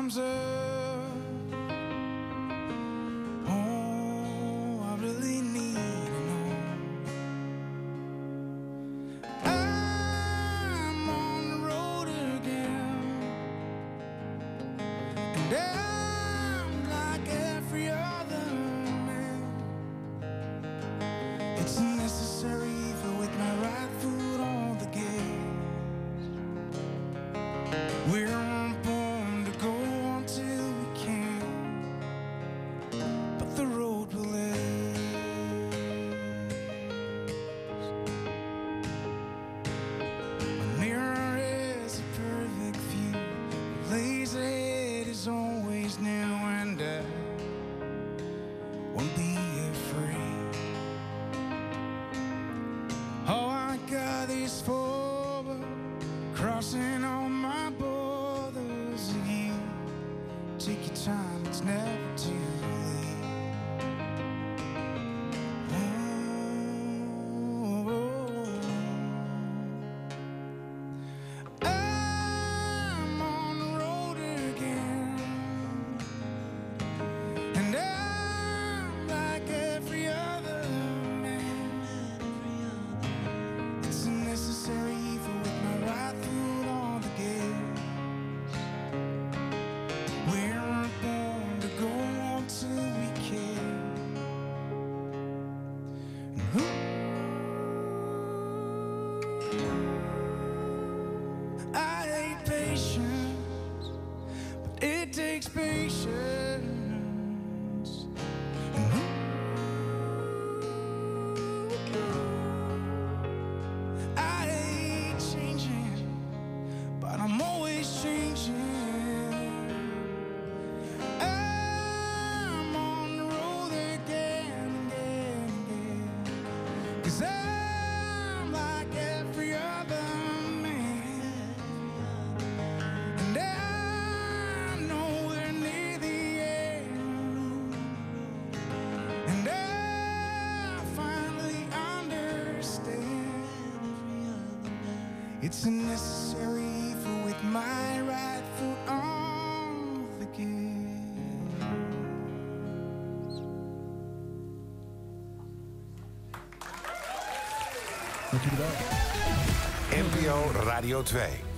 time's up. Oh, I really need to know. I'm on the road again, and I'm like every other man. It's a necessary evil with my right foot on the gate. We're born to go until we can, but the road will end. My mirror is a perfect view. The lazy head is always new, and I won't be afraid. Oh, I got this forward, crossing all my borders. If you take your time, it's never too late. I'm on the road again, and I'm like every other man. It's a necessary evil with my right foot on the gas. We're born to go on till we can. I hate patience, but it takes patience. I hate changing, but I'm always changing. I'm on the road again, again, again. 'Cause I'm like every other man, and I know we're near the end, and I finally understand. It's a necessary evil with my right foot on the gas. NPO Radio 2.